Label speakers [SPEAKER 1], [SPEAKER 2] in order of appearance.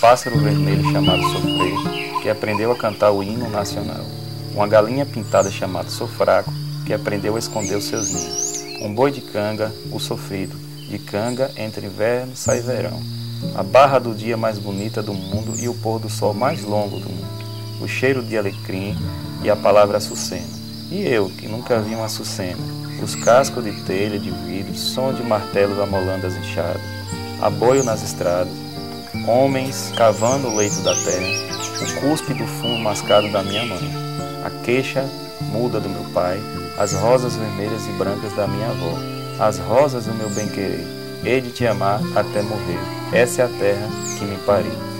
[SPEAKER 1] pássaro vermelho chamado Sofrer, que aprendeu a cantar o hino nacional. Uma galinha pintada chamada Sofraco, que aprendeu a esconder os seus ninhos. Um boi de canga, o sofrido. De canga, entre inverno, sai verão. A barra do dia mais bonita do mundo e o pôr do sol mais longo do mundo. O cheiro de alecrim e a palavra açucena. E eu, que nunca vi uma açucena. Os cascos de telha de vidro, som de martelos amolando as enxadas. Aboio nas estradas. Homens cavando o leito da terra. O cuspe do fumo mascado da minha mãe. A queixa muda do meu pai. As rosas vermelhas e brancas da minha avó. As rosas do meu bem-querer. Hei de te amar até morrer. Essa é a terra que me pariu.